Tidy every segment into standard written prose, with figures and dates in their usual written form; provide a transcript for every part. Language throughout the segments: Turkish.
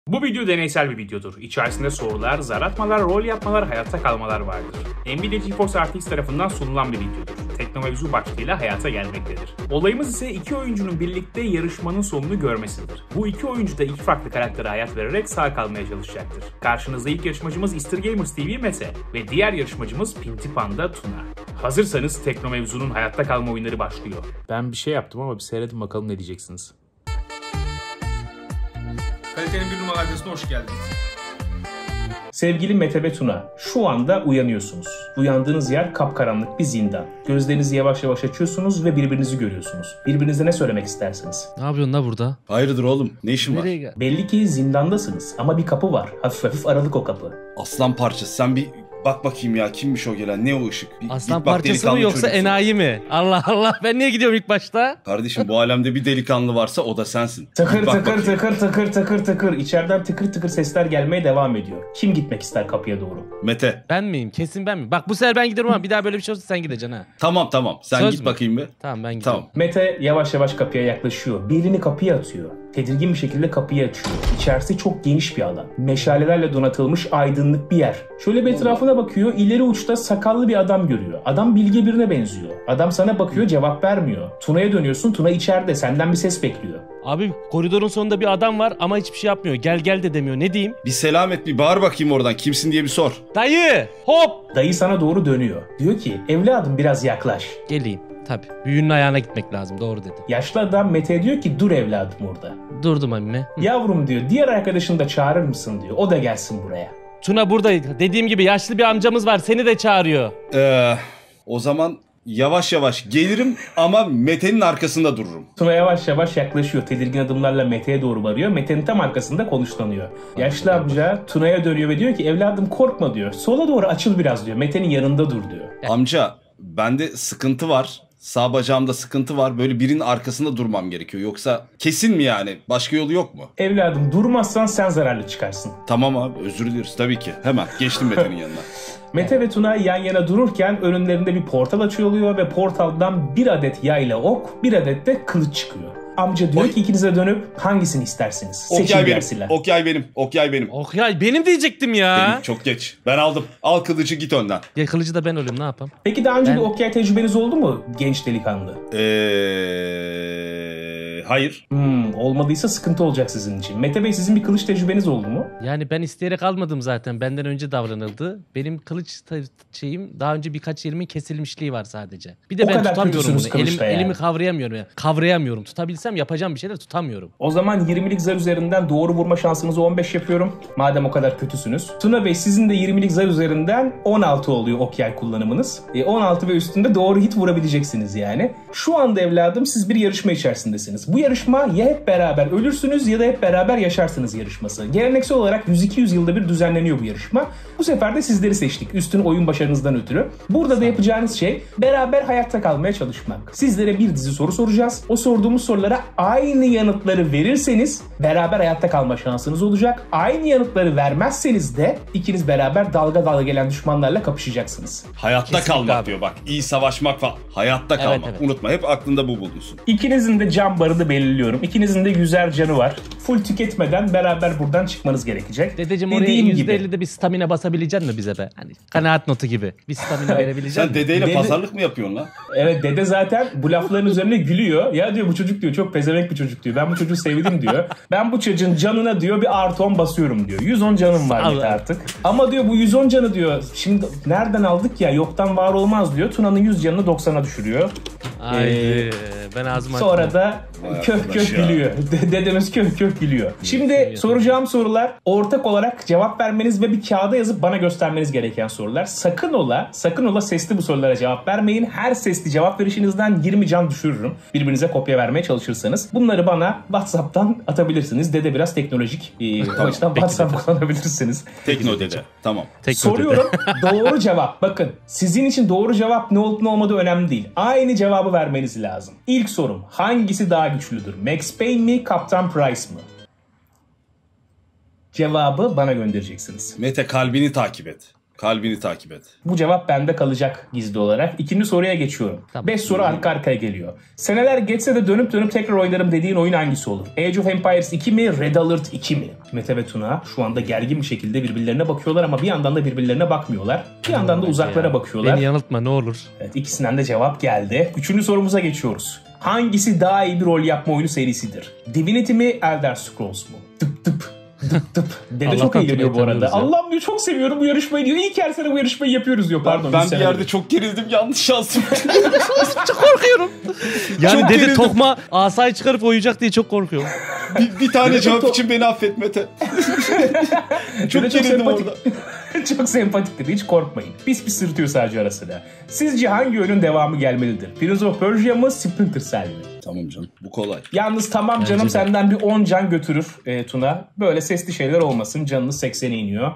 Bu video deneysel bir videodur. İçerisinde sorular, zar atmalar, rol yapmalar, hayatta kalmalar vardır. Nvidia GeForce RTX tarafından sunulan bir videodur. Teknomevzu başlığıyla hayata gelmektedir. Olayımız ise iki oyuncunun birlikte yarışmanın sonunu görmesidir. Bu iki oyuncu da iki farklı karaktere hayat vererek sağ kalmaya çalışacaktır. Karşınızda ilk yarışmacımız Easter Gamers TV Mete ve diğer yarışmacımız Pinti Panda Tuna. Hazırsanız Teknomevzu'nun hayatta kalma oyunları başlıyor. Ben bir şey yaptım ama bir seyredin bakalım ne diyeceksiniz. Kalitenin bir numaralı adresine hoş geldiniz. Sevgili Mete ve Tuna, şu anda uyanıyorsunuz. Uyandığınız yer kapkaranlık bir zindan. Gözlerinizi yavaş yavaş açıyorsunuz ve birbirinizi görüyorsunuz. Birbirinize ne söylemek istersiniz? Ne yapıyorsun la burada? Hayırdır oğlum? Ne işin var? Belli ki zindandasınız ama bir kapı var. Hafif hafif aralık o kapı. Aslan parçası. Sen bir bak bakayım ya. Kimmiş o gelen? Ne o ışık? Aslan parçası mı yoksa çocuksun. enayi mi? Allah Allah, ben niye gidiyorum ilk başta? Kardeşim bu alemde bir delikanlı varsa o da sensin. Tıkır Bak tıkır bakayım. tıkır tıkır tıkır tıkır. İçeriden tıkır tıkır sesler gelmeye devam ediyor. Kim gitmek ister kapıya doğru? Mete. Ben miyim? Kesin ben miyim? Bak bu sefer ben gidiyorum ama bir daha böyle bir şey olursa sen gideceksin ha. Tamam. Sen Söz git mü? bakayım bir. Tamam ben gidiyorum. Tamam. Mete yavaş yavaş kapıya yaklaşıyor. Bir elini kapıya atıyor. Tedirgin bir şekilde kapıyı açıyor. İçerisi çok geniş bir alan. Meşalelerle donatılmış aydınlık bir yer. Şöyle bir etrafına bakıyor. İleri uçta sakallı bir adam görüyor. Adam bilge birine benziyor. Adam sana bakıyor, cevap vermiyor. Tuna'ya dönüyorsun. Tuna içeride. Senden bir ses bekliyor. Abi koridorun sonunda bir adam var ama hiçbir şey yapmıyor. Gel gel de demiyor. Ne diyeyim? Bir selam et, bir bağır bakayım oradan. Kimsin diye bir sor. Dayı! Hop! Dayı sana doğru dönüyor. Diyor ki evladım biraz yaklaş. Geleyim. Tabii. Büyüğünün ayağına gitmek lazım. Doğru dedi. Yaşlı adam Mete diyor ki dur evladım orada. Durdum emmime. Yavrum diyor diğer arkadaşını da çağırır mısın diyor. O da gelsin buraya. Tuna buradaydı. Dediğim gibi yaşlı bir amcamız var. Seni de çağırıyor. O zaman yavaş yavaş gelirim ama Mete'nin arkasında dururum. Tuna yavaş yavaş yaklaşıyor. Tedirgin adımlarla Mete'ye doğru varıyor. Mete'nin tam arkasında konuşlanıyor. Yaşlı amca Tuna'ya dönüyor ve diyor ki evladım korkma diyor. Sola doğru açıl biraz diyor. Mete'nin yanında dur diyor. Amca bende sıkıntı var. Sağ bacağımda sıkıntı var. Böyle birinin arkasında durmam gerekiyor. Yoksa kesin mi yani? Başka yolu yok mu? Evladım durmazsan sen zararlı çıkarsın. Tamam abi, özür dileriz tabii ki. Hemen geçtim Mete'nin yanına. Mete ve Tuna yan yana dururken önlerinde bir portal açılıyor ve portaldan bir adet yayla ok, bir adet de kılıç çıkıyor. Amca diyor ki ikinize dönüp hangisini istersiniz? Seçin Okyay benim. dersiler. Okyay benim. Oh ya benim diyecektim ya. Benim çok geç. Ben aldım. Al kılıcı git önden. Ya kılıcı da ben ölüyorum, ne yapayım? Peki daha önce bir okyay tecrübeniz oldu mu genç delikanlı? Hayır. Olmadıysa sıkıntı olacak sizin için. Mete Bey sizin bir kılıç tecrübeniz oldu mu? Yani ben isteyerek almadım zaten. Benden önce davranıldı. Benim kılıç şeyim daha önce birkaç yerimin kesilmişliği var sadece. Bir de O ben kadar tutamıyorum kötüsünüz bunu. kılıçta yani. Elimi kavrayamıyorum yani. Kavrayamıyorum. Tutabilsem yapacağım bir şeyler, tutamıyorum. O zaman 20'lik zar üzerinden doğru vurma şansınızı 15 yapıyorum. Madem o kadar kötüsünüz. Tuna Bey sizin de 20'lik zar üzerinden 16 oluyor okyay kullanımınız. 16 ve üstünde doğru hit vurabileceksiniz yani. Şu anda evladım siz bir yarışma içerisindesiniz. Bu yarışma ya hep beraber ölürsünüz ya da hep beraber yaşarsınız yarışması. Geleneksel olarak 100-200 yılda bir düzenleniyor bu yarışma. Bu sefer de sizleri seçtik üstün oyun başarınızdan ötürü. Burada da yapacağınız şey beraber hayatta kalmaya çalışmak. Sizlere bir dizi soru soracağız. O sorduğumuz sorulara aynı yanıtları verirseniz beraber hayatta kalma şansınız olacak. Aynı yanıtları vermezseniz de ikiniz beraber dalga dalga gelen düşmanlarla kapışacaksınız. Hayatta Kesinlikle kalmak abi. diyor bak. İyi savaşmak falan. Hayatta kalmak. evet. Unutma, hep aklında bu buluyorsun. İkinizin de can barını belirliyorum. İkinizin de 100'er canı var. Full tüketmeden beraber buradan çıkmanız gerekecek. Dedeciğim oraya Dediğim gibi. %50'de bir stamina basabilecek mi bize be? Hani kanaat notu gibi. Bir stamina verebilecek Sen mi? dedeyle pazarlık mı yapıyorsun lan? Evet dede zaten bu lafların üzerine gülüyor. Ya diyor bu çocuk diyor çok pezevenk bir çocuk diyor. Ben bu çocuğu sevdim diyor. Ben bu çocuğun canına diyor bir artı 10 basıyorum diyor. 110 canım var Allah. Mete artık. Ama diyor bu 110 canı diyor. Şimdi nereden aldık ya yoktan var olmaz diyor. Tuna'nın 100 canını 90'a düşürüyor. Ay, ben ağzımı Sonra açtım. da Vay köh arkadaş köh ya. gülüyor. Dedemiz köh köh gülüyor. Şimdi soracağım sorular ortak olarak cevap vermeniz ve bir kağıda yazıp bana göstermeniz gereken sorular. Sakın ola sesli bu sorulara cevap vermeyin. Her sesli cevap verişinizden 20 can düşürürüm. Birbirinize kopya vermeye çalışırsanız. Bunları bana WhatsApp'tan atabilirsiniz. Dede biraz teknolojik. O açıdan WhatsApp kullanabilirsiniz. Tekno dede. Tamam. Soruyorum. Doğru cevap. Bakın sizin için doğru cevap ne olup ne olmadığı önemli değil. Aynı cevabı vermeniz lazım. İlk sorum. Hangisi daha güçlüdür? Max Payne mi? Kaptan Price mı? Cevabı bana göndereceksiniz. Mete kalbini takip et. Kalbini takip et. Bu cevap bende kalacak gizli olarak. İkinci soruya geçiyorum. 5 Tamam. soru arka arkaya geliyor. Seneler geçse de dönüp dönüp tekrar oynarım dediğin oyun hangisi olur? Age of Empires 2 mi? Red Alert 2 mi? Mete ve Tuna şu anda gergin bir şekilde birbirlerine bakıyorlar ama bir yandan da birbirlerine bakmıyorlar. Bir yandan da uzaklara bakıyorlar. Beni yanıltma ne olur. Evet, ikisinden de cevap geldi. Üçüncü sorumuza geçiyoruz. Hangisi daha iyi bir rol yapma oyunu serisidir? Divinity mi, Elder Scrolls mu? Tıp tıp tıp tıp. Dede çok Allah'tan eğleniyor bu Tuna'yı arada. tanıyoruz ya. Allah'ım diyor çok seviyorum bu yarışmayı diyor. İyi ki her sene bu yarışmayı yapıyoruz diyor. Pardon. Ben üç bir sene yerde oldu. çok gerildim, yanlış yazdım. Çok korkuyorum. Yani Çok dede gerildim. tokma asayı çıkarıp oyacak diye çok korkuyorum. bir tane cevap için beni affet Mete. Çok Dede gerildim sempatik. orada. Çok sempatiktir. Hiç korkmayın. Pis pis sırıtıyor sadece arasında. Sizce hangi oyunun devamı gelmelidir? Prince of Persia mı, Splinter Cell mi? Tamam canım, bu kolay. Yalnız tamam Bence canım de. senden bir 10 can götürür Tuna. Böyle sesli şeyler olmasın. Canınız 80'e iniyor.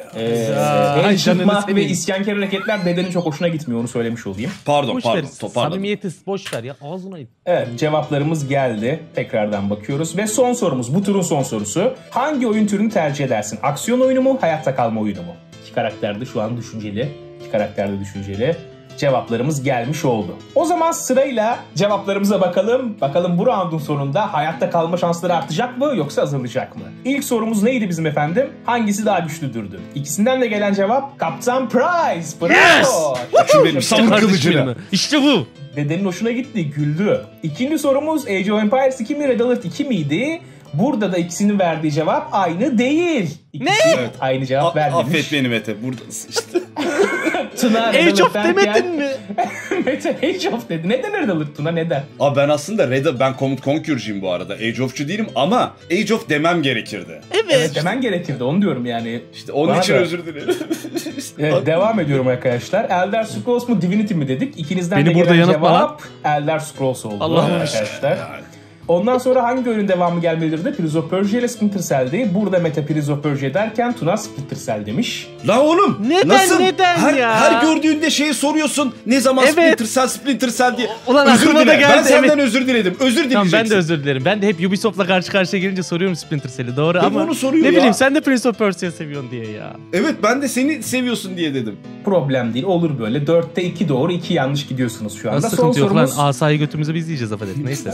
El Ay, çıkma canını ve seveyim. isyankar hareketler dedenin çok hoşuna gitmiyor. Onu söylemiş olayım. Pardon, Boş ver. toparladım. Samimiyeti boş ver ya. Ağzına it. Evet, cevaplarımız geldi. Tekrardan bakıyoruz. Ve son sorumuz, bu turun son sorusu. Hangi oyun türünü tercih edersin? Aksiyon oyunu mu, hayatta kalma oyunu mu? İki karakter de şu an düşünceli. İki karakter de düşünceli. Cevaplarımız gelmiş oldu. O zaman sırayla cevaplarımıza bakalım. Bakalım bu roundun sonunda hayatta kalma şansları artacak mı yoksa azalacak mı? İlk sorumuz neydi bizim efendim? Hangisi daha güçlüdürdü? İkisinden de gelen cevap Kaptan Price. Bravo! Açın benim savun Kardeşim kılıcını. benim. İşte bu. Dedenin hoşuna gitti, güldü. İkinci sorumuz Age of Empires 2 mi, Red Alert 2 miydi? Burada da ikisinin verdiği cevap aynı değil. İkisi Evet. aynı cevap vermemiş. Affet beni Mete, buradasın işte. Tuna Red Age Alert of derken- demedin mi? Mete Age of dedi. Neden Red Alert Tuna, neden? Abi ben aslında ben Command Conquer'cıyım bu arada. Age of'cu değilim ama Age of demem gerekirdi. Evet, demen gerekirdi, onu diyorum yani. İşte onun Bana için da- özür dilerim. Evet, devam ediyorum arkadaşlar. Elder Scrolls mu, Divinity mi dedik. İkinizden Beni de burada gelen yanıltma cevap Elder Scrolls oldu Allah'ım arkadaşlar. Yani. Ondan sonra hangi oyunun devamı gelmelidir? Prince of Persia ile Splinter Cell'di. Burada Mete Prince of Persia derken Tuna Splinter Cell demiş. Lan oğlum Neden, nasıl? neden ya? Her gördüğünde şeyi soruyorsun. Ne zaman Evet. Splinter Cell diye. Ulan özür aklıma da dile. geldi, Ben senden evet. özür diledim. Özür dileyeceksin. Tamam ben de özür dilerim. Ben de hep Ubisoft'la karşı karşıya gelince soruyorum Splinter Cell'i. Doğru Hep ama onu soruyor ne ya. bileyim sen de Prince of Persia seviyorsun diye ya. Evet, ben de seni seviyorsun diye dedim. Problem değil, olur böyle. 4'te 2 doğru, 2 yanlış gidiyorsunuz şu anda. Nasıl Son sıkıntı yok lan? sorumuz, Asayı götümüze biz yiyeceğiz affedersin. Neyse.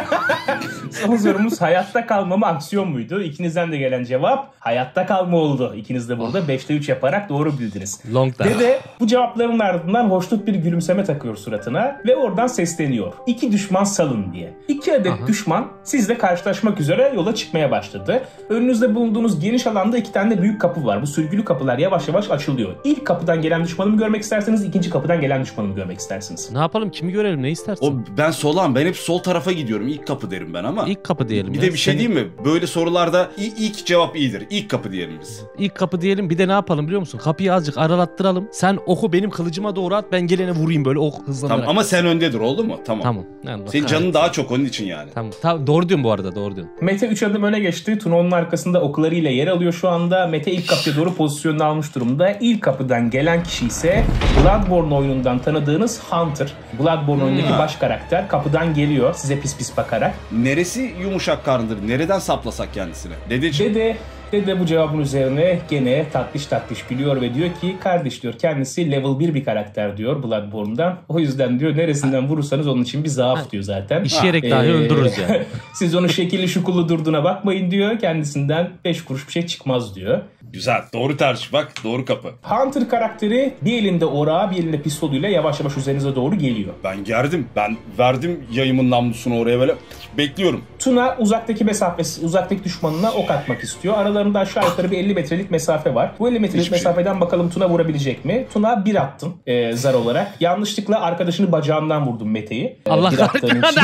son sorumuz hayatta kalma mı, aksiyon muydu? İkinizden de gelen cevap hayatta kalma oldu. İkiniz de burada 5'te 3 yaparak doğru bildiniz. Long time. Dede bu cevapların ardından hoşnut bir gülümseme takıyor suratına ve oradan sesleniyor. 2 düşman salın diye. 2 adet düşman sizle karşılaşmak üzere yola çıkmaya başladı. Önünüzde bulunduğunuz geniş alanda 2 tane de büyük kapı var. Bu sürgülü kapılar yavaş yavaş açılıyor. İlk kapıdan gelen düşmanı mı görmek isterseniz, ikinci kapıdan gelen düşmanı mı görmek istersiniz? Ne yapalım? Kimi görelim? Ne istersin? Ben solağım. Ben hep sol tarafa gidiyorum. İlk kapı derim ben ama. İlk kapı diyelim. Bir ya. de bir şey Senin- diyeyim mi? Böyle sorularda ilk cevap iyidir. İlk kapı diyelim biz. İlk kapı diyelim. Bir de ne yapalım biliyor musun? Kapıyı azıcık aralattıralım. Sen oku benim kılıcıma doğru at. Ben gelene vurayım böyle ok hızlanarak. Tamam ama sen önde dur, oldu mu? Tamam. Tamam. Yani bak, Senin ha. canın daha çok onun için yani. Tamam. Tamam. Doğru diyorsun bu arada. Doğru diyorsun. Mete 3 adım öne geçti. Tuna onun arkasında oklarıyla yer alıyor şu anda. Mete ilk kapıya doğru pozisyonunu almış durumda. İlk kapıdan gelen kişi ise Bloodborne oyunundan tanıdığınız Hunter. Bloodborne oyundaki baş karakter kapıdan geliyor size pis pis bakarak. Neresi yumuşak karnıdır? Nereden saplasak kendisine? Dedeciğim. Dede bu cevabın üzerine gene tatlış gülüyor ve diyor ki kardeş diyor kendisi level 1 bir karakter diyor Bloodborne'dan. O yüzden diyor neresinden vurursanız onun için bir zaaf diyor zaten. İşeyerek dahi öldürürüz yani. Siz onun şekilli şukulu durduğuna bakmayın diyor. Kendisinden 5 kuruş bir şey çıkmaz diyor. Güzel. Doğru tercih. Bak, doğru kapı. Hunter karakteri bir elinde orağı bir elinde pistoluyla yavaş yavaş üzerinize doğru geliyor. Ben gerdim. Ben verdim yayımın namlusunu oraya böyle. Bekliyorum. Tuna uzaktaki düşmanına ok atmak istiyor. Aralarında aşağı yukarı bir 50 metrelik mesafe var. Bu 50 metrelik Hiçbir şey. mesafeden bakalım Tuna vurabilecek mi? Tuna bir attın zar olarak. Yanlışlıkla arkadaşını bacağından vurdun Mete'yi. Allah Bir attığın için.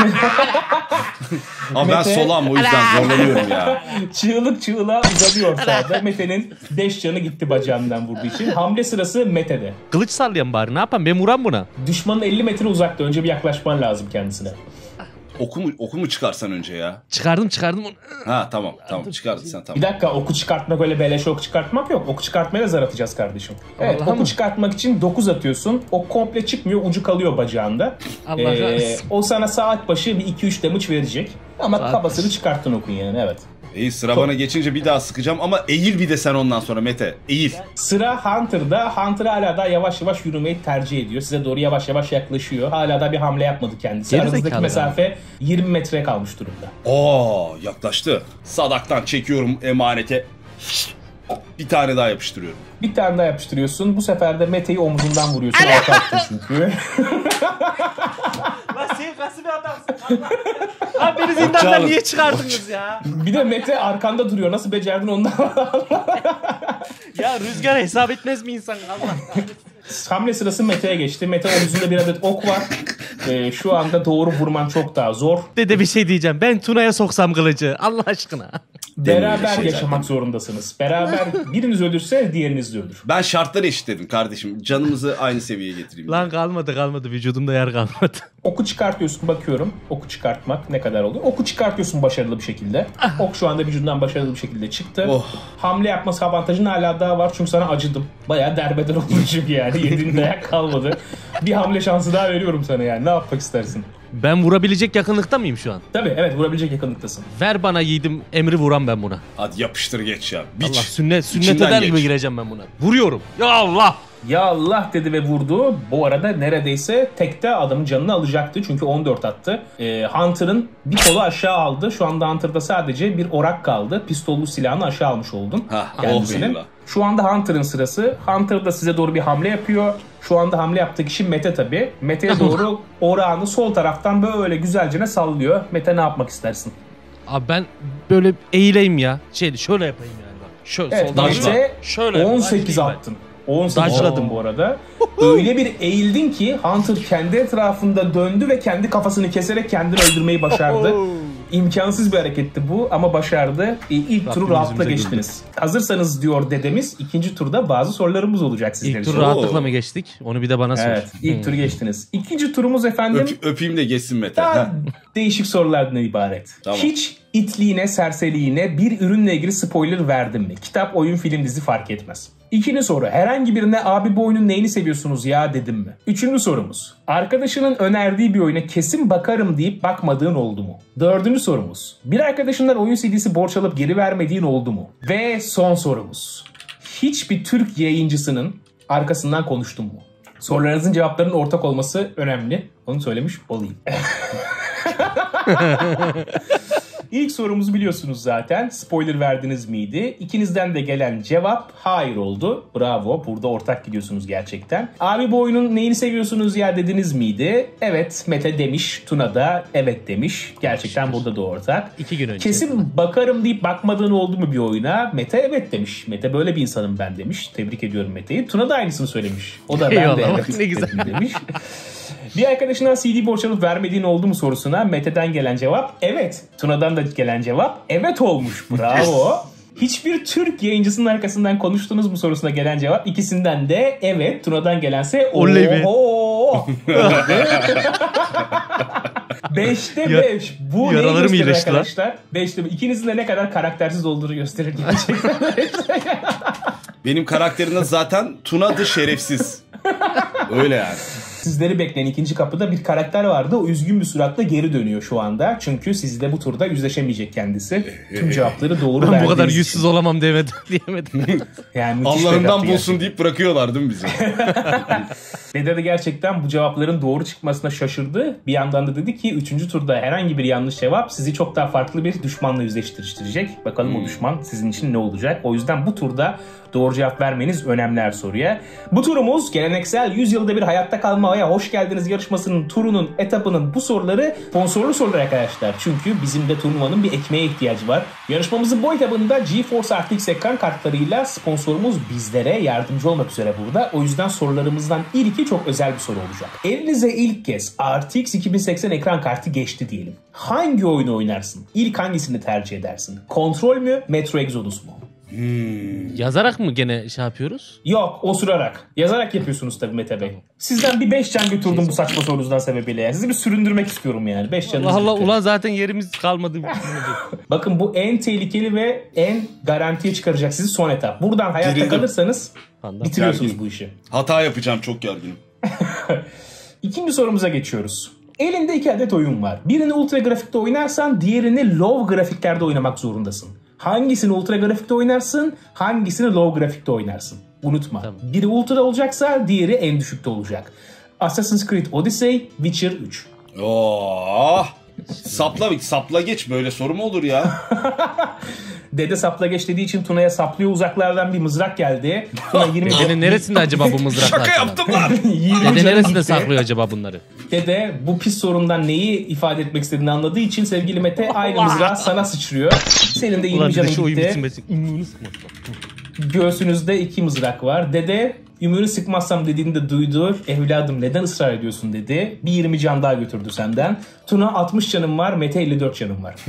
Ama ben Mete- solağım, o yüzden zorlanıyorum ya. Çığlık çığlığa uzanıyor sağda. Mete'nin 5 canı gitti bacağından vurduğu için. Hamle sırası Mete'de. Kılıç sallayan bari. Ne yapayım? Ben vuran buna. Düşmanın 50 metre uzakta. Önce bir yaklaşman lazım kendisine. Oku mu çıkarsan önce ya? Çıkardım onu. Ha tamam çıkardın sen, Bir tamam. dakika, oku çıkartmak öyle beleş ok çıkartmak yok. Oku çıkartmaya da zar atacağız kardeşim. Evet, Allah'a oku mı? çıkartmak için 9 atıyorsun. Ok komple çıkmıyor, ucu kalıyor bacağında. Allah kahretsin. O sana saat başı bir 2-3 damage verecek. Ama Saat kafasını başı. çıkarttın okun yani, evet. İyi, sıra bana geçince bir daha sıkacağım ama eğil bir de sen ondan sonra Mete. Eğil. Sıra Hunter'da. Hunter hala da yavaş yavaş yürümeyi tercih ediyor. Size doğru yavaş yavaş yaklaşıyor. Hala da bir hamle yapmadı kendisi. Aranızdaki mesafe 20 metre kalmış durumda. Yaklaştı. Sadaktan çekiyorum emanete. Bir tane daha yapıştırıyorum. Bir tane daha yapıştırıyorsun. Bu sefer de Mete'yi omzundan vuruyorsun. Altı attın çünkü. Lan sen kası bir adamsın. Lan beni zindandan niye çıkardınız ya? Bir de Mete arkanda duruyor. Nasıl becerdin ondan? Ya rüzgar hesap etmez mi insan? Allah. Hamle sırası Mete'ye geçti. Mete omzunda bir adet ok var. Şu anda doğru vurman çok daha zor. Dede bir şey diyeceğim. Ben Tuna'ya soksam kılıcı. Allah aşkına. Beraber yaşamak zorundasınız. Beraber biriniz ölürse diğeriniz de ölür. Ben şartları eşitledim kardeşim. Canımızı aynı seviyeye getireyim. Lan kalmadı. Vücudumda yer kalmadı. Oku çıkartıyorsun, bakıyorum. Oku çıkartmak ne kadar oluyor? Oku çıkartıyorsun başarılı bir şekilde. Ok şu anda vücudundan başarılı bir şekilde çıktı. Hamle yapması avantajın hala daha var çünkü sana acıdım. Bayağı derbeder oldu çünkü yani. Yediğin dayak kalmadı. Bir hamle şansı daha veriyorum sana yani. Ne yapmak istersin? Ben vurabilecek yakınlıkta mıyım şu an? Tabii evet, vurabilecek yakınlıktasın. Ver bana yiğidim emri vuran ben buna. Hadi yapıştır geç ya. Biç. Allah sünnet İçinden eder geç. gibi gireceğim ben buna. Vuruyorum. Ya Allah. Ya Allah dedi ve vurdu. Bu arada neredeyse tekte adamın canını alacaktı. Çünkü 14 attı. Hunter'ın bir kolu aşağı aldı. Şu anda Hunter'da sadece bir orak kaldı. Pistollu silahını aşağı almış oldun. Kendisinin. Şu anda Hunter'ın sırası. Hunter da size doğru bir hamle yapıyor. Şu anda hamle yaptığı kişi Mete tabii. Mete'ye doğru orağını sol taraftan böyle güzelce sallıyor. Mete ne yapmak istersin? Abi ben böyle eğileyim ya. Şöyle yapayım yani. Bak. Şöyle Evet, soldan Mete şöyle 18 yapayım. attın. 18 Dodge'ladım bu arada. Öyle bir eğildin ki Hunter kendi etrafında döndü ve kendi kafasını keserek kendini öldürmeyi başardı. İmkansız bir hareketti bu ama başardı. İlk turu rahatlıkla geçtiniz. Hazırsanız diyor dedemiz, ikinci turda bazı sorularımız olacak sizler için. İlk tur rahatlıkla mı geçtik? Onu bir de bana sor. Evet, ilk turu geçtiniz. İkinci turumuz efendim Öpeyim de geçsin Mete. daha değişik sorulardan ibaret. Tamam. Hiç itliğine, serseliğine bir ürünle ilgili spoiler verdim mi? Kitap, oyun, film, dizi fark etmez. İkinci soru. Herhangi birine abi bu oyunun neyini seviyorsunuz ya dedim mi? Üçüncü sorumuz. Arkadaşının önerdiği bir oyuna kesin bakarım deyip bakmadığın oldu mu? Dördüncü sorumuz. Bir arkadaşından oyun CD'si borç alıp geri vermediğin oldu mu? Ve son sorumuz. Hiçbir Türk yayıncısının arkasından konuştun mu? Sorularınızın cevaplarının ortak olması önemli. Onu söylemiş olayım. İlk sorumuzu biliyorsunuz zaten. Spoiler verdiniz miydi? İkinizden de gelen cevap hayır oldu. Bravo. Burada ortak gidiyorsunuz gerçekten. Abi bu oyunun neyini seviyorsunuz ya dediniz miydi? Evet Mete demiş. Tuna da evet demiş. Gerçekten burada da ortak. 2 gün önce. Kesin bakarım deyip bakmadığın oldu mu bir oyuna? Mete evet demiş. Mete böyle bir insanım ben demiş. Tebrik ediyorum Mete'yi. Tuna da aynısını söylemiş. O da ben de Eyvallah, evet ne güzel. dedim demiş. Bir arkadaşından CD borç alıp vermediğin oldu mu sorusuna Mete'den gelen cevap evet. Tuna'dan da gelen cevap evet olmuş. Bravo. Hiçbir Türk yayıncısının arkasından konuştunuz mu sorusuna gelen cevap ikisinden de evet. Tuna'dan gelense Oley be. oho. 5'te 5. Bu neyi Yaralarım gösterir iyileşti lan. arkadaşlar? 5'te 5. İkinizin de ne kadar karaktersiz olduğunu gösterir gerçekten. Benim karakterimde zaten Tuna'dı şerefsiz. Öyle yani. Sizleri bekleyen ikinci kapıda bir karakter vardı. O üzgün bir suratla geri dönüyor şu anda. Çünkü sizle bu turda yüzleşemeyecek kendisi. Tüm cevapları doğru Ben bu verdiğiniz kadar için. yüzsüz olamam diyemedim. Yani müthiş bir Allah'ından cevaptı bulsun deyip bırakıyorlar değil mi bizi? Dede de gerçekten bu cevapların doğru çıkmasına şaşırdı. Bir yandan da dedi ki 3. turda herhangi bir yanlış cevap sizi çok daha farklı bir düşmanla yüzleştirecek. Bakalım o düşman sizin için ne olacak? O yüzden bu turda doğru cevap vermeniz önemli her soruya. Bu turumuz geleneksel 100 yılda bir hayatta kalmaya hoş geldiniz yarışmasının turunun etapının bu soruları sponsorlu sorular arkadaşlar. Çünkü bizim de turnuvanın bir ekmeğe ihtiyacı var. Yarışmamızın bu etabında GeForce RTX ekran kartlarıyla sponsorumuz bizlere yardımcı olmak üzere burada. O yüzden sorularımızdan ilki çok özel bir soru olacak. Elinize ilk kez RTX 2080 ekran kartı geçti diyelim. Hangi oyunu oynarsın? İlk hangisini tercih edersin? Kontrol mü? Metro Exodus mu? Yazarak mı gene şey yapıyoruz? Yok, osurarak. Yazarak yapıyorsunuz tabii Mete Bey. Sizden bir 5 can götürdüm bu saçma sorunuzdan sebebiyle. Yani. Sizi bir süründürmek istiyorum yani. 5 canınız Allah Allah gitti. ulan zaten yerimiz kalmadı. Bakın bu en tehlikeli ve en garantiye çıkaracak sizi son etap. Buradan hayatta Gerildim. kalırsanız Panda. bitiriyorsunuz Gerginim. bu işi. Hata yapacağım, çok gerginim. İkinci sorumuza geçiyoruz. Elinde 2 adet oyun var. Birini ultra grafikte oynarsan diğerini low grafiklerde oynamak zorundasın. Hangisini ultra grafikte oynarsın, hangisini low grafikte oynarsın. Unutma. Tamam. Biri ultra olacaksa diğeri en düşükte olacak. Assassin's Creed Odyssey, Witcher 3. Oh! Sapla geç, böyle soru mu olur ya? Dede sapla geç dediği için Tuna'ya saplıyor uzaklardan bir mızrak geldi. Tuna 20 Dedenin neresinde acaba bu mızraklar? Şaka yaptım lan. 20 Dede canı neresinde gitti. saklıyor acaba bunları? Dede bu pis sorundan neyi ifade etmek istediğini anladığı için sevgili Mete aynı mızrağı sana sıçrıyor. Senin de 20 Ulan canın dede şu oyun gitti. bitirmesin. Ümrünü sıkma. Göğsünüzde 2 mızrak var. Dede ümünü sıkmazsam dediğini de duydu. Evladım neden ısrar ediyorsun dedi. Bir 20 can daha götürdü senden. Tuna 60 canım var. Mete 54 canım var.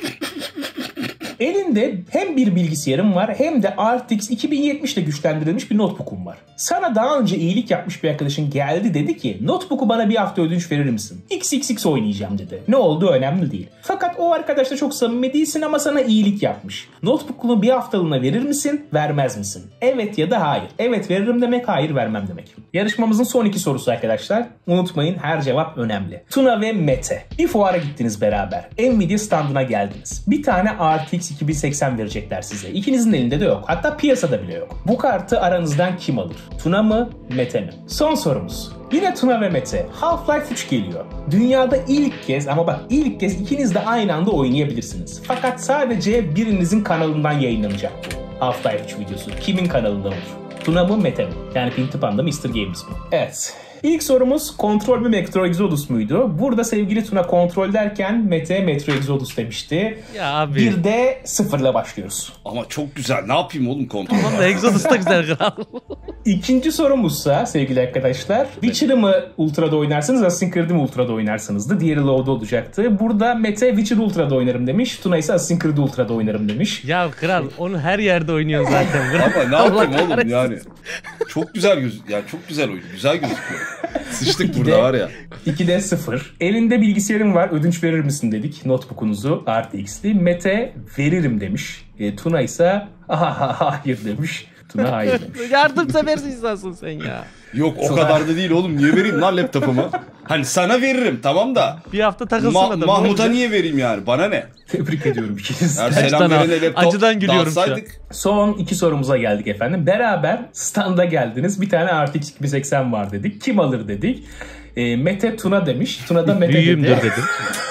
Elinde hem bir bilgisayarım var hem de RTX 2070 ile güçlendirilmiş bir notebook'um var. Sana daha önce iyilik yapmış bir arkadaşın geldi dedi ki notebook'u bana bir hafta ödünç verir misin? XXX oynayacağım dedi. Ne olduğu önemli değil. Fakat o arkadaşla çok samimi değilsin ama sana iyilik yapmış. Notebook'unu bir haftalığına verir misin? Vermez misin? Evet ya da hayır. Evet veririm demek, hayır vermem demek. Yarışmamızın son 2 sorusu arkadaşlar. Unutmayın her cevap önemli. Tuna ve Mete. Bir fuara gittiniz beraber. Nvidia standına geldiniz. Bir tane RTX 2080 verecekler size. İkinizin elinde de yok. Hatta piyasada bile yok. Bu kartı aranızdan kim alır? Tuna mı? Mete mi? Son sorumuz. Yine Tuna ve Mete. Half-Life 3 geliyor. Dünyada ilk kez ama bak ilk kez ikiniz de aynı anda oynayabilirsiniz. Fakat sadece birinizin kanalından yayınlanacak bu Half-Life 3 videosu. Kimin kanalında olur? Tuna mı Mete mi? Yani Pinti Panda mı Mr. Games mi? Evet. İlk sorumuz kontrol mü Metro Exodus muydu? Burada sevgili Tuna kontrol derken Mete Metro Exodus demişti. Ya abi. Bir de 0'la başlıyoruz. Ama çok güzel. Ne yapayım oğlum kontrol? Tamam da Exodus da güzel kral. İkinci sorumuzsa sevgili arkadaşlar Witcher'ı mı Ultra'da oynarsınız, Assassin's Creed'i mi Ultra'da oynarsınızdı? Diğeri Low'da olacaktı. Burada Mete Witcher Ultra'da oynarım demiş. Tuna ise Assassin's Creed Ultra'da oynarım demiş. Ya kral onu her yerde oynuyorsun zaten. Kral. Ama ne yapayım Allah oğlum kahretsin. yani. Çok güzel yani çok güzel oyun. Güzel gözüküyor. Sıçtık burada var ya. 2'de 0. Elinde bilgisayarın var ödünç verir misin dedik notebook'unuzu RTX'li. Mete veririm demiş. Tuna ise hayır demiş. Tuna hayır demiş. Yardımsever insansın sen ya. Yok o kadar da değil oğlum. Niye vereyim lan laptopumu? Hani sana veririm tamam da. Bir hafta takılsın adam. Mahmut'a niye vereyim yani? Bana ne? Tebrik ediyorum ikiniz. Her Kaç selam tane verene laptop acıdan gülüyorum şu an. dağıtsaydık. Son 2 sorumuza geldik efendim. Beraber standa geldiniz. Bir tane RTX 2080 var dedik. Kim alır dedik. Mete Tuna demiş. Tuna da Mete Büyüğümdür dedi. dedim.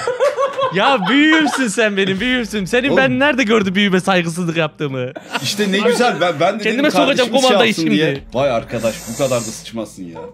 Ya büyüğümsün sen benim büyüğümsün. Senin Oğlum. ben nerede gördü büyüme saygısızlık yaptığımı? İşte ne güzel ben de Kendime dedim sokacağım kardeşim şey kumandayı yapsın şimdi. diye. Vay arkadaş bu kadar da sıçmazsın ya.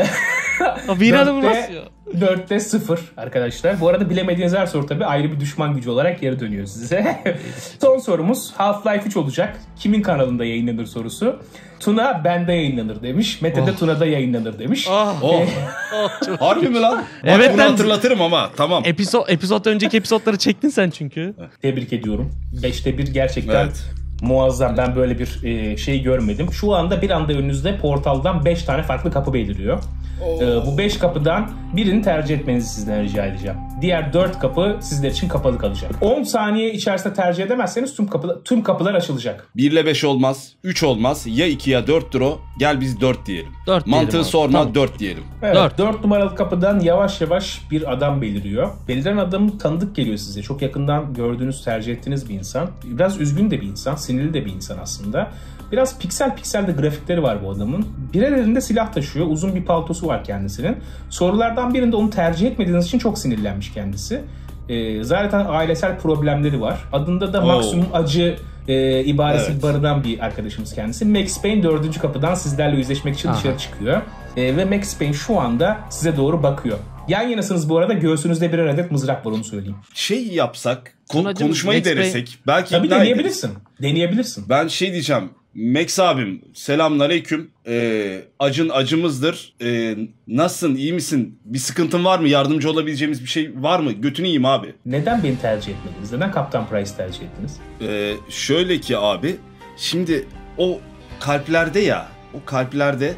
Abi inanılmaz ya. 4'te 0 arkadaşlar. Bu arada bilemediğiniz her soru tabii ayrı bir düşman gücü olarak geri dönüyor size. Son sorumuz Half-Life 3 olacak. Kimin kanalında yayınlanır sorusu. Tuna bende yayınlanır demiş. Mete de Tuna'da yayınlanır demiş. Oh. Oh. Çok Harbi mi lan? Evet, Bunu ben- hatırlatırım ama tamam. Önceki episodları çektin sen çünkü. Tebrik ediyorum. 5'te 1 gerçekten Evet. muazzam. Ben böyle bir şey görmedim. Şu anda bir anda önünüzde portaldan 5 tane farklı kapı beliriyor. Bu 5 kapıdan birini tercih etmenizi sizden rica edeceğim. Diğer 4 kapı sizler için kapalı kalacak. 10 saniye içerisinde tercih edemezseniz tüm kapılar açılacak. 1 ile 5 olmaz. 3 olmaz. Ya 2 ya 4'tür o. Gel biz 4 diyelim. 4 Mantığı diyelim abi. sorma Tamam. 4 diyelim. Evet, Dört. 4 numaralı kapıdan yavaş yavaş bir adam beliriyor. Beliren adam tanıdık geliyor size. Çok yakından gördüğünüz, tercih ettiğiniz bir insan. Biraz üzgün de bir insan, sinirli de bir insan aslında. Biraz piksel piksel de grafikleri var bu adamın. Birer elinde silah taşıyor. Uzun bir paltosu var kendisinin. Sorulardan birinde onu tercih etmediğiniz için çok sinirlenmiş kendisi. Zaten ailesel problemleri var. Adında da maksimum acı ibaresi Evet. barınan bir arkadaşımız kendisi. Max Payne 4. kapıdan sizlerle yüzleşmek için dışarı çıkıyor. Ve Max Payne şu anda size doğru bakıyor. Yan yanasınız bu arada, göğsünüzde birer adet mızrak var, onu söyleyeyim. Şey yapsak, Sunacım, konuşmayı Max Bey- denesek. Belki Tabii ikna ederiz. deneyebilirsin. Deneyebilirsin. Ben şey diyeceğim. Max abim selamünaleyküm. Acın acımızdır. Nasılsın? İyi misin? Bir sıkıntın var mı? Yardımcı olabileceğimiz bir şey var mı? Götünü yiyeyim abi. Neden beni tercih etmediniz? Neden Kaptan Price tercih ettiniz? Şöyle ki abi. Şimdi o kalplerde ya. O kalplerde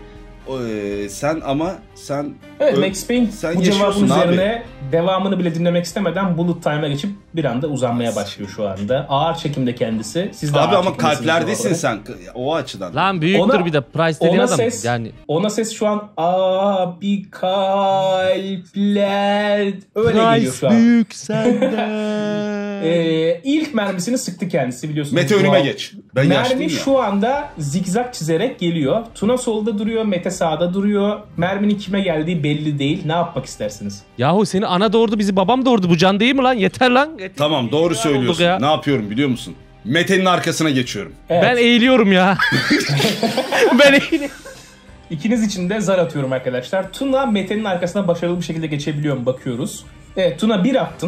sen Evet, Max Payne sen bu cevabın yaşıyorsun abi. üzerine devamını bile dinlemek istemeden bullet time'a geçip bir anda uzanmaya başlıyor şu anda. Ağır çekimde kendisi. Siz de Abi ağır ama çekimdesiniz kalplerdesin doğal olarak. sen. O açıdan. Lan büyüktür Ona- bir de Price dediğin Ona adam. ses, Yani ona ses şu an abi kalpler öyle geliyor Price şu an. büyük senden. İlk mermisini sıktı kendisi, biliyorsunuz. Mete önüme geç. Ben Mermi ya. şu anda zigzag çizerek geliyor. Tuna solda duruyor, Mete sağda duruyor. Merminin kime geldiği belli değil. Ne yapmak istersiniz? Yahu seni ana doğurdu, bizi babam doğurdu. Bu can değil mi lan? Yeter lan. Yeter. Tamam, doğru Olduk söylüyorsun. ya. Ne yapıyorum biliyor musun? Mete'nin arkasına geçiyorum. Evet. Ben eğiliyorum ya. Ben eğiliyorum. İkiniz için de zar atıyorum arkadaşlar. Tuna Mete'nin arkasına başarılı bir şekilde geçebiliyor mu bakıyoruz. Evet, Tuna 1 attın.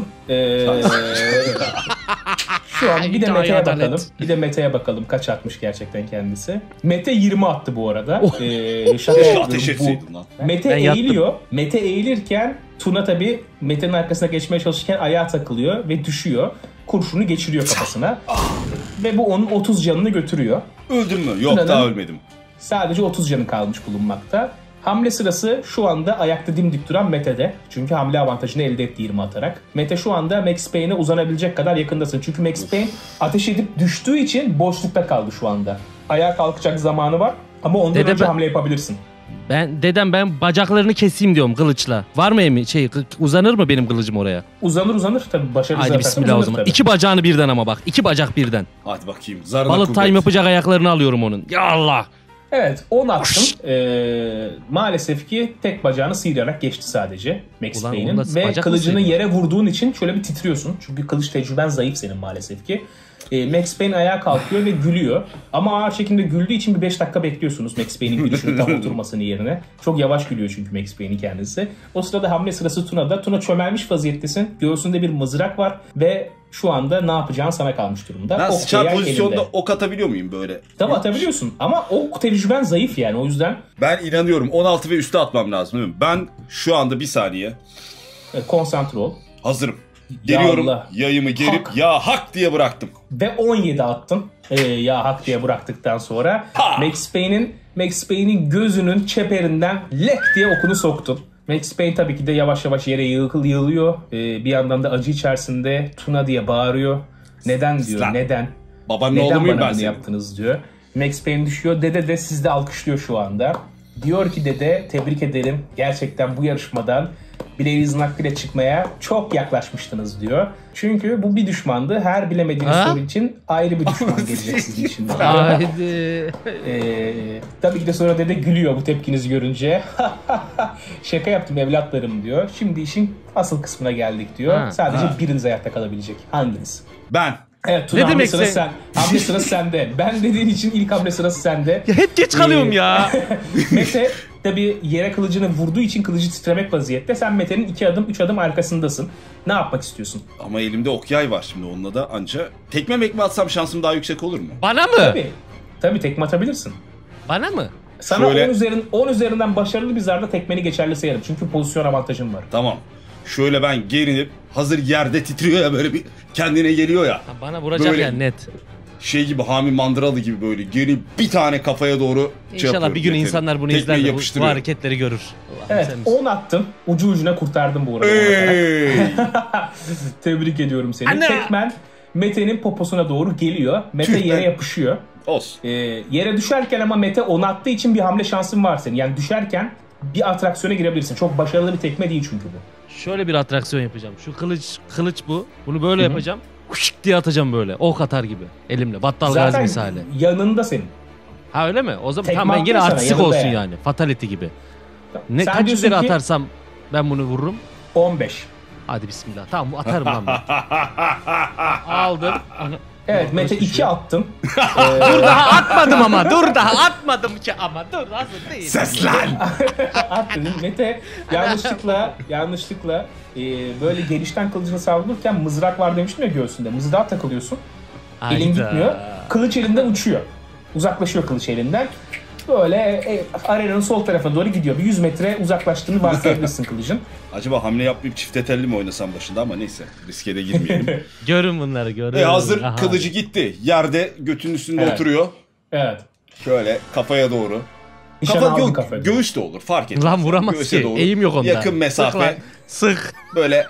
Şu an bir de Mete'ye bakalım. Bir de Mete'ye bakalım kaç atmış gerçekten kendisi. Mete 20 attı bu arada. Şaka Ateş yapıyorum. etseydin lan. Mete Ben yattım. eğiliyor. Mete eğilirken Tuna tabii Mete'nin arkasına geçmeye çalışırken ayağa takılıyor ve düşüyor. Kurşunu geçiriyor kafasına. Ve bu onun 30 canını götürüyor. Öldün mü? Yok, Tuna'nın daha ölmedim. Sadece 30 canı kalmış bulunmakta. Hamle sırası şu anda ayakta dimdik duran Mete'de. Çünkü hamle avantajını elde etti 20 atarak. Mete şu anda Max Payne'e uzanabilecek kadar yakındasın. Çünkü Max Payne ateş edip düştüğü için boşlukta kaldı şu anda. Ayağa kalkacak zamanı var ama ondan Dede önce ben- hamle yapabilirsin. Ben bacaklarını keseyim diyorum kılıçla. Var mı uzanır mı benim kılıcım oraya? Uzanır tabii, başarılı Haydi zaten. bismillah o zaman. İki bacağını birden ama bak. İki bacak birden. Hadi bakayım. Zarına Balık kuvvet. time yapacak ayaklarını alıyorum onun. Ya Allah. Evet, 10 attım. Maalesef ki tek bacağını sıyırarak geçti sadece Max Ulan Payne'in. onu nasıl Ve bacak mı kılıcını sıyırıyor? yere vurduğun için şöyle bir titriyorsun. Çünkü kılıç tecrüben zayıf senin maalesef ki. Max Payne ayağa kalkıyor ve gülüyor. Ama ağır şekilde güldüğü için bir 5 dakika bekliyorsunuz Max Payne'in gülüşünün tam oturmasının yerine. Çok yavaş gülüyor çünkü Max Payne'in kendisi. O sırada hamle sırası Tuna'da. Tuna çömelmiş vaziyettesin. Göğsünde bir mızrak var ve şu anda ne yapacağın sana kalmış durumda. Ben Ok sıçar veya pozisyonda elinde. ok atabiliyor muyum böyle? Tabii atabiliyorsun ama ok tecrüben zayıf yani, o yüzden Ben inanıyorum 16 ve üstü atmam lazım değil mi? Ben şu anda bir saniye konsantre ol. hazırım. Geliyorum, Allah. yayımı gerip Hak. ya hak diye bıraktım. Ve 17 attın. Ya hak diye bıraktıktan sonra Max Payne'in gözünün çeperinden lek diye okunu soktun. Max Payne tabii ki de yavaş yavaş yere yığılıyor. Bir yandan da acı içerisinde Tuna diye bağırıyor. Neden diyor, Lan. neden? Babanın oğlu Neden muyum bana ben bunu senin? yaptınız diyor. Max Payne düşüyor. Dede de sizi de alkışlıyor şu anda. Diyor ki dede, tebrik ederim. Gerçekten bu yarışmadan bileğinizin hakkıyla çıkmaya çok yaklaşmıştınız diyor. Çünkü bu bir düşmandı. Her bilemediğiniz Ha? soru için ayrı bir düşman gelecek sizin için. Haydi. Tabii ki de sonra dede gülüyor bu tepkinizi görünce. Şaka yaptım evlatlarım diyor. Şimdi işin asıl kısmına geldik diyor. Ha, Sadece biriniz hayatta kalabilecek. Hanginiz? Ben. Evet, Tuna, Ne hamle demek sırası sen? hamle sırası sende. Ben dediğin için ilk hamle sırası sende. Ya hep geç kalıyorum ya. Mete tabii yere kılıcını vurduğu için kılıcı titremek vaziyette. Sen Mete'nin 2 adım 3 adım arkasındasın. Ne yapmak istiyorsun? Ama elimde ok yay var şimdi, onunla da anca tekme mekme atsam şansım daha yüksek olur mu? Bana mı? Tabii tekme atabilirsin. Bana mı? Sana Şöyle- 10 üzerinden başarılı bir zarda tekmeni geçerli sayarım. Çünkü pozisyon avantajın var. Tamam. Şöyle ben gerinip hazır yerde titriyor ya, böyle bir kendine geliyor ya. Ha, bana vuracak Böyle- yani net. Şey gibi, Hami Mandıralı gibi böyle geri bir tane kafaya doğru İnşallah yapıyorum, bir gün Mete'nin. insanlar bunu Tekmeyi izler de bu yapıştırıyor. hareketleri görür. Allah'ım Evet, sen misin? 10 attın. Ucu ucuna kurtardım bu arada. Hey! Tebrik ediyorum seni. Anne! Tekmen Mete'nin poposuna doğru geliyor. Mete Tüh yere be. yapışıyor. Olsun. Yere düşerken ama Mete 10 attığı için bir hamle şansın var senin. Yani düşerken bir atraksiyona girebilirsin. Çok başarılı bir tekme değil çünkü bu. Şöyle bir atraksiyon yapacağım. Şu kılıç bu. Bunu böyle yapacağım. Huşk diye atacağım böyle. Ok atar gibi. Elimle. Battal Gazi Zaten misali. yanında senin. Ha öyle mi? O zaman Tekme tamam, ben yine attın sana, artistik yanında olsun yani. yani. Fatality gibi. Ne Sen kaç diyorsun üzeri ki- atarsam ben bunu vururum. 15. Hadi bismillah. Tamam, atarım lan ben. Aldım. Evet, Mete 2 attın. Dur daha atmadım ama. Dur daha atmadım ki ama. Dur hazır değil. Seslen! Attın. Mete yanlışlıkla böyle gelişten kılıcını savrulurken mızrak var demiştim ya göğsünde. Mızrağa takılıyorsun. Elin Hayda. gitmiyor. Kılıç elinden uçuyor. Uzaklaşıyor kılıç elinden. Böyle arenanın sol tarafına doğru gidiyor. Bir 100 metre uzaklaştığını varsayabilirsin kılıcın. Acaba hamle yapmayıp çift etelli mi oynasam başında, ama neyse, riske de girmeyelim. Görün bunları görün. Hazır Aha. kılıcı gitti. Yerde götünün üstünde Evet. oturuyor. Evet. Şöyle kafaya doğru. Nişan aldın kafaya. Göğüs de olur, fark etmez. Lan vuramaz Göğüse ki. doğru. Eğim yok onda. Yakın mesafe. Sık lan. Sık. Böyle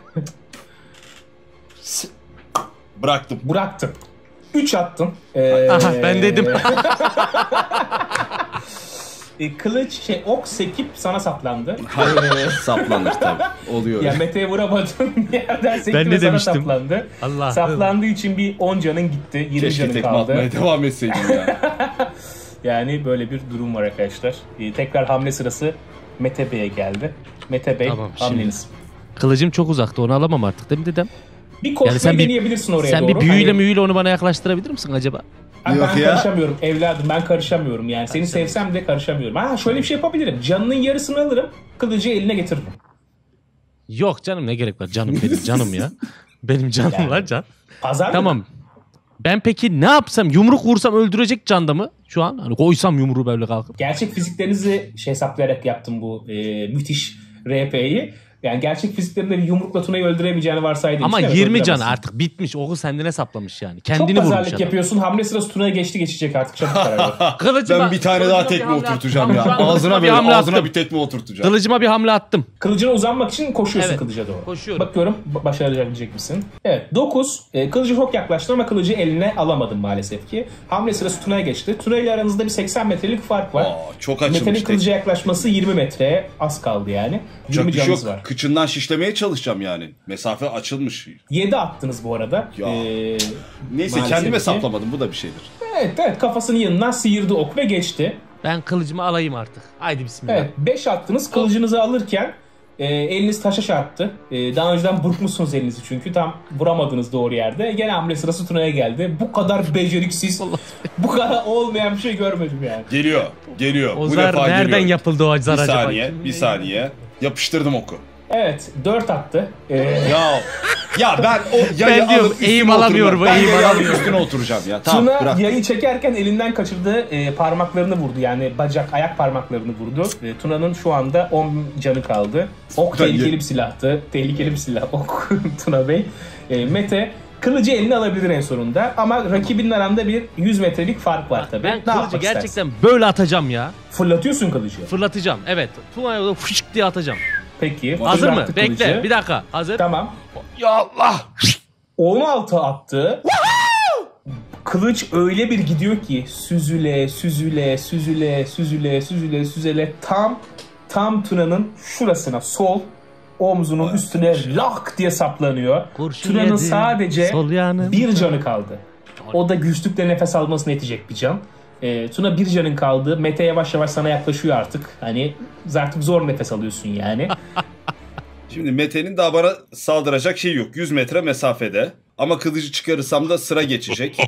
bıraktım. Bıraktın. 3 attın. Aha ben dedim. kılıç ok sekip sana saplandı. Saplanır tabii. Oluyor. Ya Mete'ye vuramadın bir yerden sekti Ben ve ne sana demiştim? saplandı. Allah'ım. Saplandığı için bir 10 canın gitti. 20 Keşke canın tekme kaldı. atmaya devam etseydim ya. Yani böyle bir durum var arkadaşlar. Tekrar hamle sırası Mete Bey'e geldi. Mete Bey Tamam, şimdi. hamleniz. Kılıcım çok uzakta, onu alamam artık değil mi dedem? Bir koşmayı Yani sen bir- deneyebilirsin oraya Sen doğru. bir büyüyle Hani- müyüyle onu bana yaklaştırabilir misin acaba? Yok ben ya. karışamıyorum evladım, ben karışamıyorum yani. Seni sevsem de karışamıyorum. Ha, şöyle bir şey yapabilirim. Canının yarısını alırım, kılıcı eline getiririm. Yok canım, ne gerek var, canım benim canım ya. Benim canım Yani. lan can. Pazar mı? Tamam. Ben peki ne yapsam, yumruk vursam öldürecek canda mı şu an? Hani koysam yumruğu böyle kalkıp. Gerçek fiziklerinizi hesaplayarak yaptım bu müthiş RP'yi. Yani gerçek fiziklerinde bir yumrukla Tuna'yı öldüremeyeceğini varsaydım. Ama Evet, 20 can öldüremezsin. artık bitmiş. Oku sendine saplamış yani. Çok Kendini vurmuş pazarlık adam. yapıyorsun. Hamle sırası Tuna'ya geçecek artık. Çabuk karar ver. Kılıcıma, Ben bir tane kılıcıma daha tekme hamle oturtacağım attım. ya. Şu an Ağzına bir böyle hamle ağzına attım. bir tekme oturtacağım. Kılıcıma bir hamle attım. Kılıcına uzanmak için koşuyorsun Evet, kılıca doğru. koşuyorum. Bakıyorum başarabilecek misin? Evet 9. Kılıcı çok yaklaştı ama kılıcı eline alamadın maalesef ki. Hamle sırası Tuna'ya geçti. Tuna ile aranızda bir 80 metrelik fark var. Çok Mete'nin açılmış. kılıca yaklaşması 20 metreye az kaldı yani. 20 Çok bir şey canınız yok. var. Kıçından şişlemeye çalışacağım yani. Mesafe açılmış. 7 attınız bu arada. Ya. Neyse Maalesef kendime ki. saplamadım. Bu da bir şeydir. Evet kafasının yanından sıyırdı ok ve geçti. Ben kılıcımı alayım artık. Haydi bismillah. Evet 5 attınız, kılıcınızı alırken eliniz taşa çarptı. Daha önceden burkmuşsunuz elinizi çünkü tam vuramadınız doğru yerde. Gene hamle sırası Tuna'ya geldi. Bu kadar beceriksiz, bu kadar olmayan bir şey görmedim yani. Geliyor. O Bu zar defa nereden geliyor. yapıldı o zar Bir acaba? saniye. Bir saniye. Yapıştırdım oku. Evet 4 attı. Ya ben o yayı Ben diyorum, alıp üstüne eğim alamıyorum, oturacağım. Ben eğim yayı alıp alamıyorum. üstüne oturacağım ya. Tamam Tuna bırak. yayı çekerken elinden kaçırdığı parmaklarını vurdu. Yani bacak, ayak parmaklarını vurdu. Tuna'nın şu anda 10 canı kaldı. Ok tehlikeli bir silahtı. Tehlikeli bir silah ok Tuna Bey. Mete kılıcı eline alabilir en sonunda. Ama rakibinin arasında bir 100 metrelik fark var tabii. Ben Ne kılıcı yapmak gerçekten istersin? böyle atacağım ya. Fırlatıyorsun kılıcı. Fırlatacağım. Evet. Tuna'ya da fışk diye atacağım. Peki. Hazır mı? fırlattı Bekle. kılıcı. Bir dakika. Hazır. Tamam. Ya Allah. 16 attı. Kılıç öyle bir gidiyor ki süzüle tam Tuna'nın şurasına, sol omzunun üstüne lak diye saplanıyor. Kurşun Tuna'nın yedi, sadece sol yanımda. bir canı kaldı. O da güçlükle nefes almasına yetecek bir can. Tuna bir canın kaldı. Mete yavaş yavaş sana yaklaşıyor artık. Hani artık zor nefes alıyorsun yani. Şimdi Mete'nin daha bana saldıracak şey yok. 100 metre mesafede. Ama kılıcı çıkarırsam da sıra geçecek.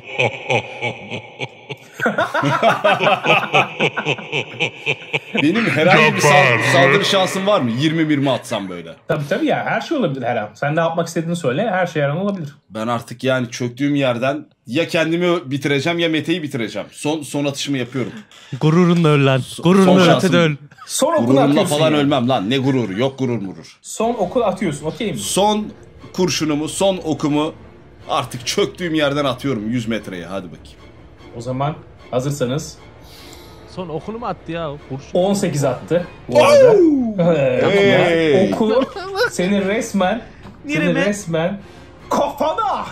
Benim herhangi bir saldırı şansım var mı? 20 atsam böyle. Tabii ya, her şey olabilir her an. Sen ne yapmak istediğini söyle, her şey her an olabilir. Ben artık yani çöktüğüm yerden ya kendimi bitireceğim ya Mete'yi bitireceğim. Son atışımı yapıyorum. Gururunla öl lan. Gururunla şansım. öte de öl. Son okunu Gururumla atıyorsun falan yani. ölmem lan. Ne gururu? Yok gurur murur. Son oku atıyorsun, okey mi? Son kurşunumu, son okumu artık çöktüğüm yerden atıyorum 100 metreye. Hadi bakayım. O zaman hazırsanız Son okunu mu attı ya o kurşun? 18 attı bu arada. Hey! Oku seni resmen kafana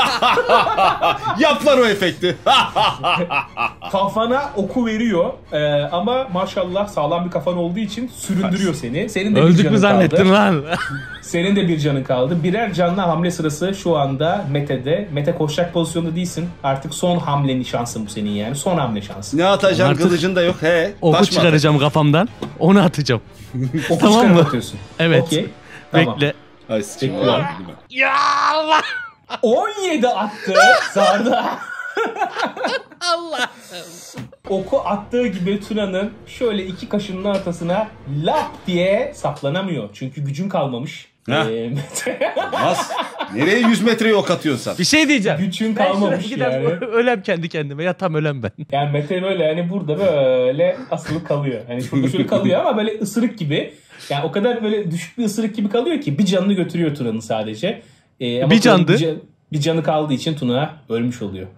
Yap lan o efekti. kafana oku veriyor. Ama maşallah sağlam bir kafan olduğu için süründürüyor seni. Senin de bir Öldük mü canın zannettin kaldı. lan? Senin de bir canın kaldı. Birer canla hamle sırası şu anda Mete'de. Mete koşacak pozisyonda değilsin. Artık son hamle şansın bu senin yani. Son hamle şansın. Ne atacaksın? Artık Kılıcın da yok. He. Oku Taş mı çıkaracağım kafamdan. Onu atacağım. Oku Tamam çıkarıp mı? atıyorsun. Evet. Okey. Tamam. Bekle. Ay sıçayım. Bekliyorum. Ya Allah. 17 attı Zarda. Allah. Oku Attığı gibi Tuna'nın şöyle iki kaşının ortasına lap diye saplanamıyor. Çünkü gücün kalmamış. Heh. Mete. Olmaz. Nereye 100 metreye ok atıyorsun sen? Bir şey diyeceğim. Gücün Ben şuraya kalmamış gider yani. ölem kendi kendime. Ya tam ölem ben. Yani Mete böyle hani burada böyle asılı kalıyor. Hani şurada şöyle kalıyor ama böyle ısırık gibi. Yani o kadar böyle düşük bir ısırık gibi kalıyor ki bir canını götürüyor Tuna'nın sadece. Ama Bir candı. bir canı kaldığı için Tuna ölmüş oluyor.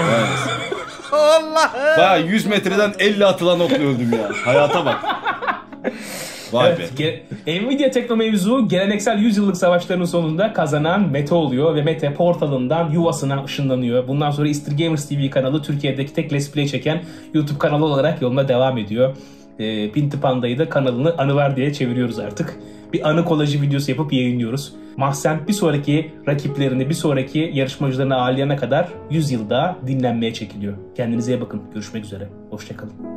Baya 100 metreden 50 atılan okla öldüm ya. Hayata bak. Vay be. Nvidia Tekno mevzu geleneksel 100 yıllık savaşların sonunda kazanan Mete oluyor ve Mete portalından yuvasına ışınlanıyor. Bundan sonra Easter Gamers TV kanalı Türkiye'deki tek Let's Play çeken YouTube kanalı olarak yoluna devam ediyor. Pinti Panda'yı da kanalını Anılar diye çeviriyoruz artık. Bir anı kolajı videosu yapıp yayınlıyoruz. Mahsen bir sonraki rakiplerini, bir sonraki yarışmacılarını ağırlayana kadar 100 yıl daha dinlenmeye çekiliyor. Kendinize iyi bakın. Görüşmek üzere. Hoşçakalın.